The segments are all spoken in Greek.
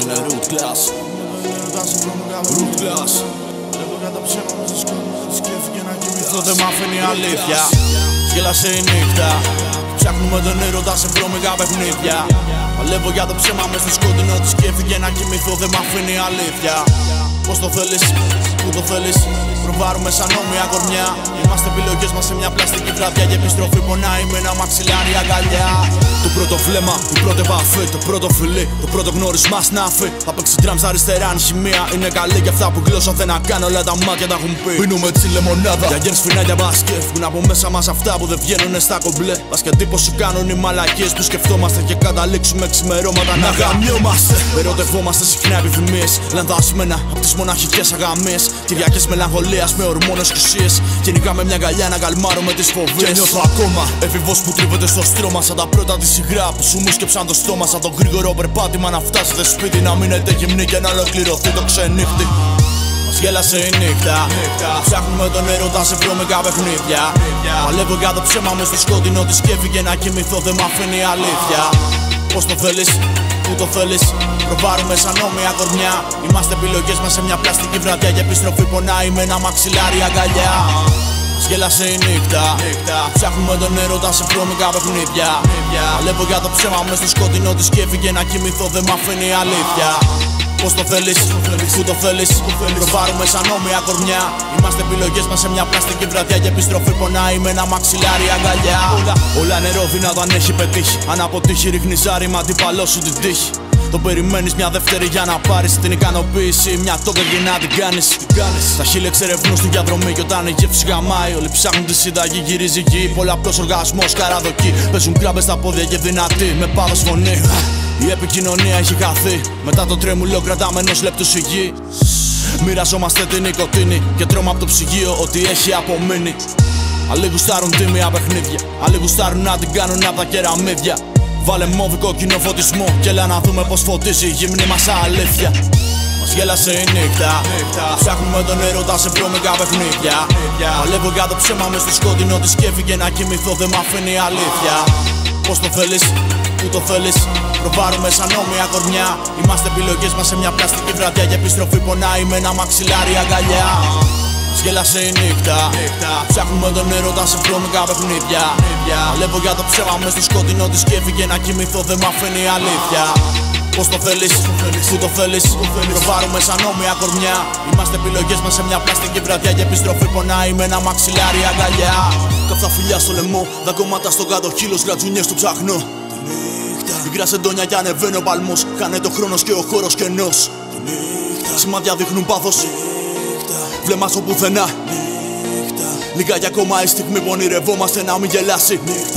είναι root class. Root class. Βλέπω κατά ψέμα μου στη σκόνη της κέφι και να κοιμηθώ Δεν μ' αφήνει αλήθεια. Γέλασε η νύχτα. Ψάχνουμε τον έρωτα σε βρώμικα παιχνίδια. Παλεύω για το ψέμα μες στο σκότεινο της και έφυγε να κοιμηθώ. Δεν μ' αφήνει αλήθεια. Πώς το θέλεις, πού το θέλεις. Προβάρουμε σαν όμοια κορμιά. Είμαστε επιλογές μας σε μια πλαστική βραδιά. Και επιστροφή πονάει με ένα μαξιλάρι αγκαλιά. Το πρώτο βλέμμα, η πρώτη επαφή, το πρώτο φιλί, το πρώτο γνώρισμα σνάφι. Θα παίξει drums αριστερά, αν χημεία είναι καλή. Και αυτά που γλώσσα δεν να κάνω, όλα τα μάτια τα έχουν πει. Πίνουμε τσι λεμονάδα. Για γέρς φινάλια μπάσκετ. Βγουν από μέσα μας αυτά που δεν βγαίνουνε στα κομπλέ. Μας και εντύπωση κάνουν οι μαλακίες που σκεφτόμαστε. Και καταλήξουμε ξημερώματα να γαμιόμαστε. Ερωτευόμαστε συχνά επιθυμίες. Λανθασμένα από τις μοναχικές αγαμίες. Κυριακές μελαγχολίας με ορμόνες και ουσίες. Γενικά με μια αγκαλιά να καλμάρουμε τις φοβίες. Και νιώθω ακόμα εφηβός που τρίβεται στο στρώμα. Σαν τα πρώτα της υγρά που σου μουσκεψαν το στόμα. Σαν το γρήγορο περπάτημα να φτάσετε σπίτι. Να μείνετε γυμνοί και να ολοκληρωθεί το ξενύχτη. Μας γέλασε η νύχτα. Ψάχνουμε τον έρωτα σε βρώμικα παιχνίδια. Παλεύω για το ψέμα μες στο σκότεινο της και έφυγε να κοιμηθώ. Δεν μ' αφήνει αλήθεια. Πώς το θέλεις, πού το θέλεις. Προβάρουμε σαν όμοια κορμιά. Είμαστε επιλογές μας σε μια πλαστική βραδιά. Και επιστροφή πονάει με ένα μαξιλάρι αγκαλιά. Μας γέλασε η νύχτα. Ψάχνουμε τον έρωτα σε βρώμικα παιχνίδια. Παλεύω για το ψέμα μες στο σκότεινο της και έφυγε να κοιμηθώ. Δεν μ' αφήνει αλήθεια. Πώς το θέλεις, πού το θέλεις. Προβάρουμε σαν όμοια κορμιά. Είμαστε επιλογές μας σε μια πλαστική βραδιά. Και επιστροφή πονάει με ένα μαξιλάρι αγκαλιά. Όλα νερό δυνατό αν έχει πετύχει. Αν αποτύχει ρίχνει ζάρι μα αντίπαλό σου την τύχη. Το περιμένεις μια δεύτερη για να πάρεις την ικανοποίηση. Μια τόκα και να την κάνεις. Τα χείλη εξερευνούν στην διαδρομή. Και όταν η γεύση γαμάει, όλοι ψάχνουν τη συνταγή. Γυρίζει γη, πολλαπλός οργασμός, καραδοκή. Παίζουν κράμπες στα πόδια και δυνατή, με πάθος φωνή. Η επικοινωνία έχει χαθεί. Μετά το τρέμουλο κρατάμε ενός λεπτού σιγή. Μοιραζόμαστε την νοικοτήνη και τρώμε από το ψυγείο ό,τι έχει απομείνει. Άλλοι γουστάρουν τίμια παιχνίδια. Άλλοι γουστάρουν να την κάνουν απ' τα κεραμίδια. Βάλε μόβι κόκκινο φωτισμό και έλα να δούμε πως φωτίζει η γυμνή μας αλήθεια. Μας γέλασε η νύχτα. Ψάχνουμε τον έρωτα σε βρώμικα παιχνίδια. Παλεύω για το ψέμα μες στο σκότεινο της και έφυγε να κοιμηθώ. Δεν μ' αφήνει αλήθεια. Πώς το θέλεις, πού το θέλεις. Προβάρουμε σαν όμοια κορμιά. Είμαστε επιλογές μας σε μια πλαστική βραδιά. Και επιστροφή πονάει με ένα μαξιλάρι αγκαλιά. Μας γέλασε η νύχτα. Ψάχνουμε τον έρωτα σε βρώμικα παιχνίδια. Παλεύω για το ψέμα μες στο σκότεινο της και έφυγε να κοιμηθώ. Δεν μ' αφήνει αλήθεια. Πώς το θέλεις, πού το θέλεις. Προβάρουμε σαν όμοια κορμιά. Είμαστε επιλογές μας σε μια πλαστική βραδιά. Και επιστροφή πονάει με ένα μαξιλάρι αγκαλιά. Κάψα φιλιά στο λαιμό, δακώματα στο κάτω χείλος, γρατζουνιές του ψάχνω. Μικρά σεντόνια κι ανεβαίνει ο παλμός. Χάνεται ο χρόνος και ο χώρος κενός. Σημάδια δείχνουν πάθος. Βλέμμα στο πουθενά. Λίγα κι ακόμα η στιγμή που ονειρευόμαστε να μην γελάσει.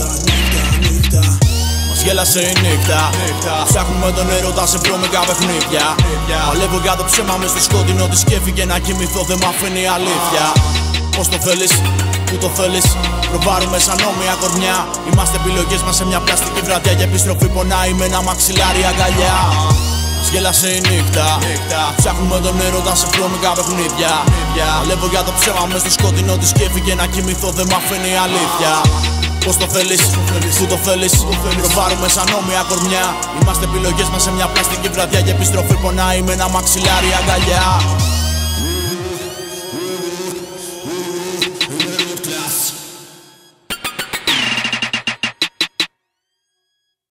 Μας γέλασε η νύχτα. Ψάχνουμε τον έρωτα σε βρώμικα παιχνίδια. Παλεύω για το ψέμα μες στο σκότεινο της και έφυγε να κοιμηθώ. Δεν μ' αφήνει αλήθεια. Πώς το θέλεις, πού το θέλεις. Προβάρουμε σαν όμοια κορμιά. Είμαστε επιλογές μας σε μια πλαστική βραδιά. Και επιστροφή πονάει με ένα μαξιλάρι αγκαλιά. Μας γέλασε η νύχτα. Ψάχνουμε τον έρωτα σε βρώμικα παιχνίδια. Παλεύω για το ψέμα μες στο σκότεινο της και έφυγε να κοιμηθώ. Δεν μ' αφήνει αλήθεια. Πώς το θέλεις, πού το θέλεις. Προβάρουμε σαν όμοια κορμιά. Είμαστε επιλογές μας σε μια πλαστική βραδιά. Και επιστροφή πονάει με ένα μαξιλάρι αγκαλιά.